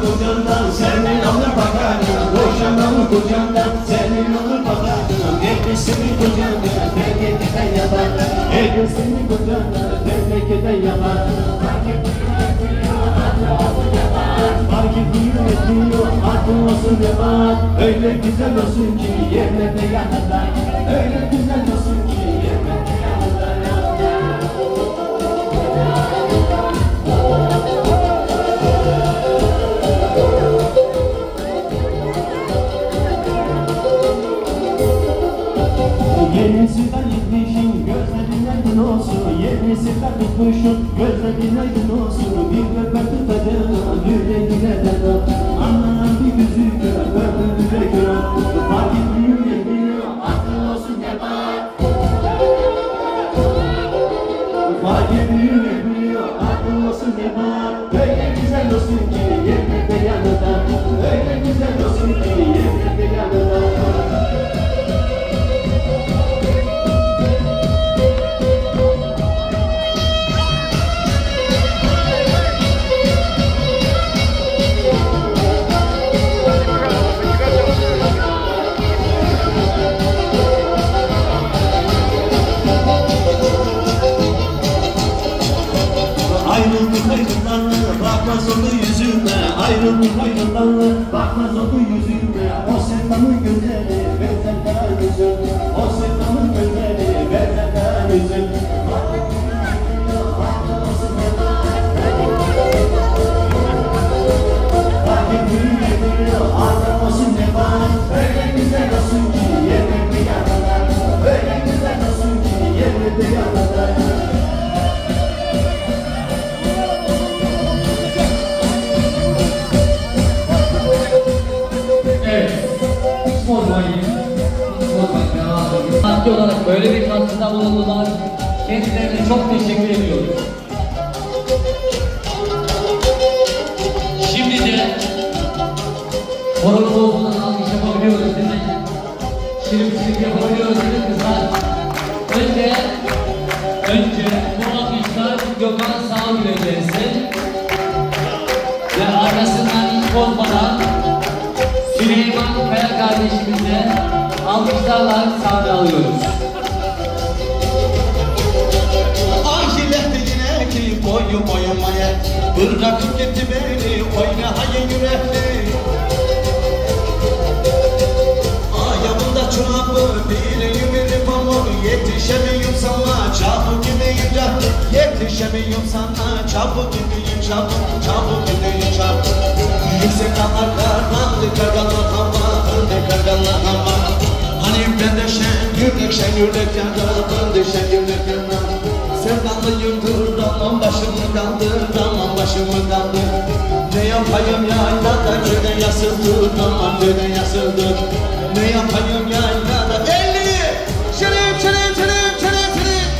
kocandan, senin olur bakarım. Boşanmam kocandan, senin olur bakarım. Evlisini kocandan, memlekete yapar. Evlisini kocandan, memlekete yapar. Fark etmiyor, aklın olsun yapar. Öyle güzel olsun ki yerlerde yanarlar. Öyle güzel olsun ki yerlerde yanarlar. Yenisi ben gitmişim, gözlerin aydın olsun. Yenisi ben tutmuşum, gözlerin aydın olsun. Bir göbek tutacağım, yüreğine dedim. Anlanan bir gözü gör, ömrüne gör. Fark etmiyor, yemiyor, aklın olsun yapar. Fark etmiyor, yemiyor, aklın olsun yapar. Öyle güzel olsun ki yerlerde yanında. Öyle güzel olsun ki yerlerde yanında. Ayrıldık ayrılanlı, bakmaz oldu yüzüme. Ayrıldık ayrılanlı, bakmaz oldu yüzüme. O sevdamın gözleri, benzer yüzüm. O sevdamın gözleri, benzer yüzüm. Fark etmiyor, adam olsun ne var. Öyle güzel olsun ki yerlerde yanarlar. Öyle güzel olsun ki yerlerde yanarlar. Sanatçı olarak böyle bir katkıda bulundular. Kendilerine çok teşekkür ediyoruz. Şimdi de sorumluluğundan alkış yapabiliyoruz değil mi? Şirin yapabiliyoruz değil mi kızlar? Önce bu alkışlar Gökhan Sağgül'e gelsin. Ve arkasından hiç bozmadan Süleyman Kaya kardeşimize alkışlarla sahne alıyoruz. Ahiletti yine ki boyu boyamaya. Bırakıp gitti beni oyna hayır yürekli. Ayağımda çorabı bir pamuk. Yetişemiyorum sana çabuk gideyim çabuk. Yetişemiyorum sana çabuk gideyim çabuk. Çabuk gideyim çabuk. Yüksek dağlardan karganlar hava, karganlar hava. Hani ben de şen yürek yandım, şen yürek yandım. Sevdalıyımdır, damam başımı kaldır, damam başımı kaldır. Ne yapayım yaylada köyden yasıldır, damam köyden yasıldır. Ne yapayım yaylada, 50! Çelim, çelim, çelim, çelim, çelim.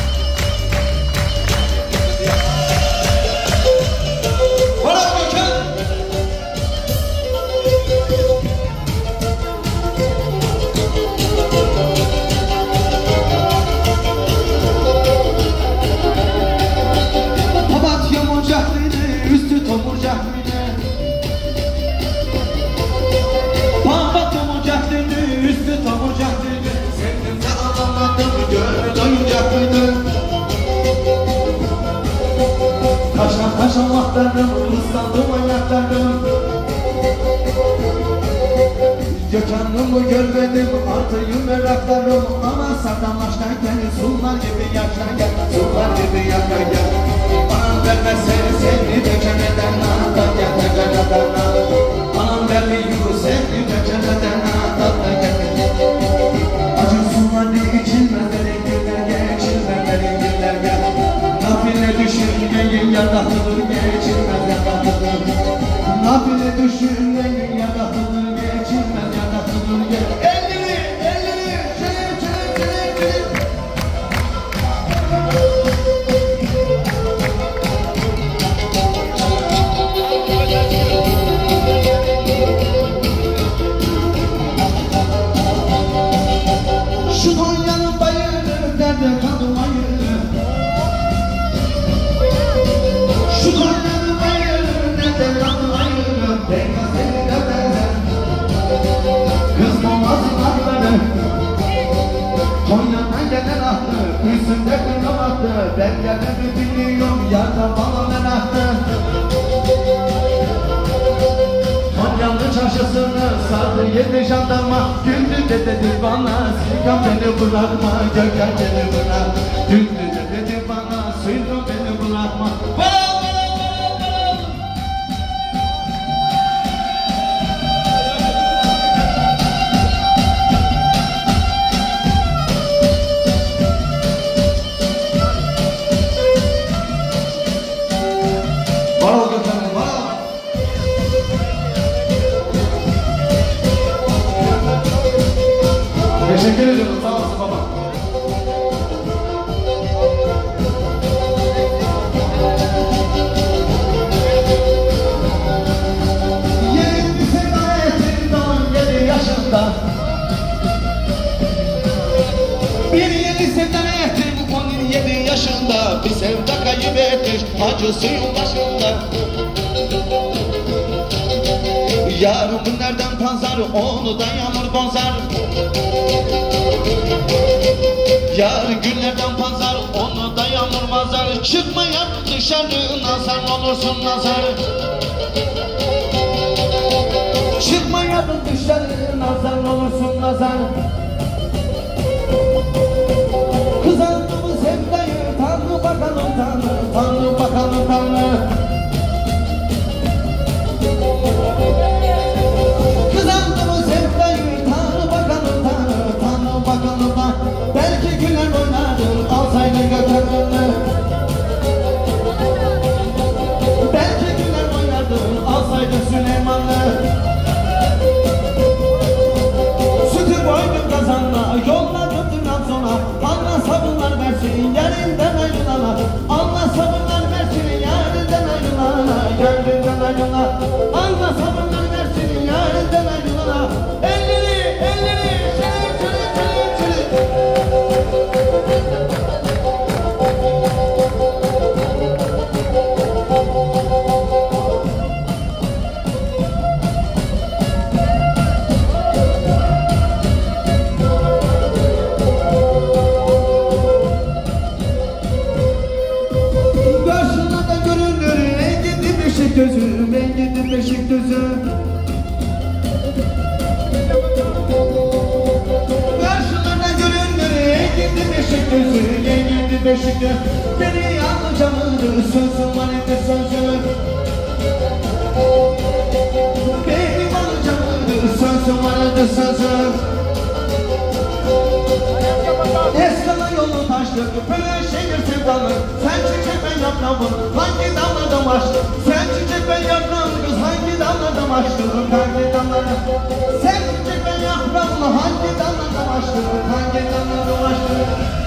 Bana bakın. Üstü tomurcak mıydı? Papat tomurcak dedi, üstü tomurcak dedi. Sevdim de alamadım, gönül doyuncak mıydı? Kaşan kaşan vaklarım, ıslandım ayaklarım. Gökhan'ımı görmedim, artıyım meraklarım. Ama sardanlaşlarken sular gibi yaşarken, sular gibi yaşarken. Anam verme seni dökemeden atat yatakar adana. Anam verme seni dökemeden atat yatakar. Acı suları içilmez güller geçilmez güller gel. Nafile düşünmeyin yaratıdır geçilmez yaratıdır. Nafile düşünmeyin yaratıdır geçilmez yaratıdır gel. Elini çelim çelim çelim çelim. Şu Konya'nın bayırı nerede kaldım ayırı? Şu Konya'nın bayırı nerede kaldım ayırı? Beyaz eline benzer kız boğazın atları Konya'dan gelen ahtı üstünde kırlamaktı Ben gelmemi biliyorum yarda bana menahtı Konyalı çarşısını sardı yedi jandarma Güldü de dedi bana Silkan beni bırakma Gökhan beni bırak Güldü de dedi bana Suydu beni bırakma Teşekkür ediyorum, sağ olasın baba. Yeni bir sevda ettim 17 yaşında Bir yeni sevda ettim 17 yaşında Bir sevda kaybetmiş acısıyım başımda Yarın günlerden pazar onu da yağmur bozar Yarın günlerden pazar onu da yağmur mazar Çıkmayan dışarı nazar olursun nazar Çıkmayan dışarı nazar olursun nazar Kızardı mı sevdayı Tanrı bakalım Tanrı Tanrı bakalım Tanrı Kızardı mı sevdayı Tanrı bakalım Tanrı Tanrı bakalım Tanrı Belki güler oynardım alsaydı götürdüm Belki güler oynardım alsaydı Süleyman'ı Sütü koydum kazanla yolladım Trabzon'a Allah sabırlar versin yerinden ayrılana Allah sabırlar versin yerinden ayrılana Yerinden ayrılana Allah sabırlar versin yerinden ayrılana Elleri çelik Karşılığında görünür en gidi Beşikdüzü En gidi Beşikdüzü Karşılığında görünür en gidi Beşikdüzü En gidi Beşikdüzü Beni anlayacağımdır sözüm var idi sözüm Beni anlayacağımdır sözüm var idi sözüm Eskala yolu taştık, böyle şehir sevdalı Sen çiçek ben yaprağım, hangi damladan açtın? Sen çiçek ben yaprağım, kız hangi damladan açtın? Hangi damladan? Sen çiçek ben yaprağım, hangi damladan açtın? Hangi damladan açtın?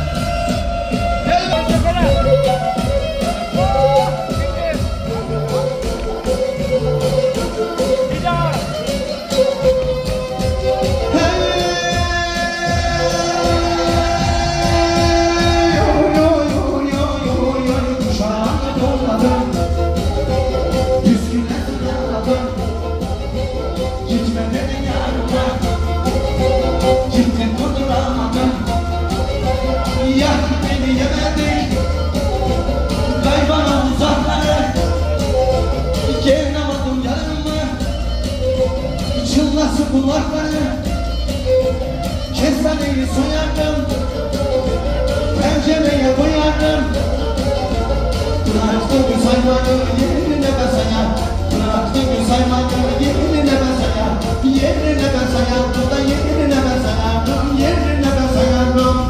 Kulakları kestaneyi soyardım Pencereye koyardım Bıraktım saymanı yerine ben sayar Bıraktım saymanı yerine ben sayar Yerine ben sayardım da yerine ben sayardım Yerine ben sayardım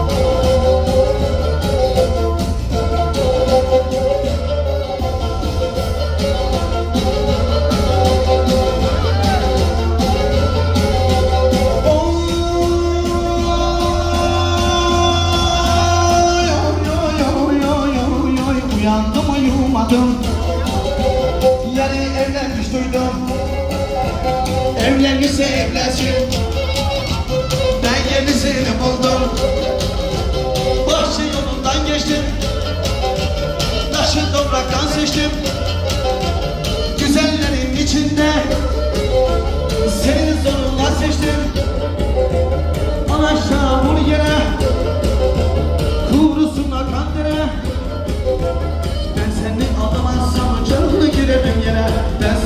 Uyandım uyumadım Yarı evlenmiş duydum Evlenirse evlensin Ben yenisini buldum Bahçe yolundan geçtim Taşı topraktan seçtim Güzellerin içinde aşağı vur yere, kuvrusun akan dere. Ben seni alamazsam canlı girerim yere. Ben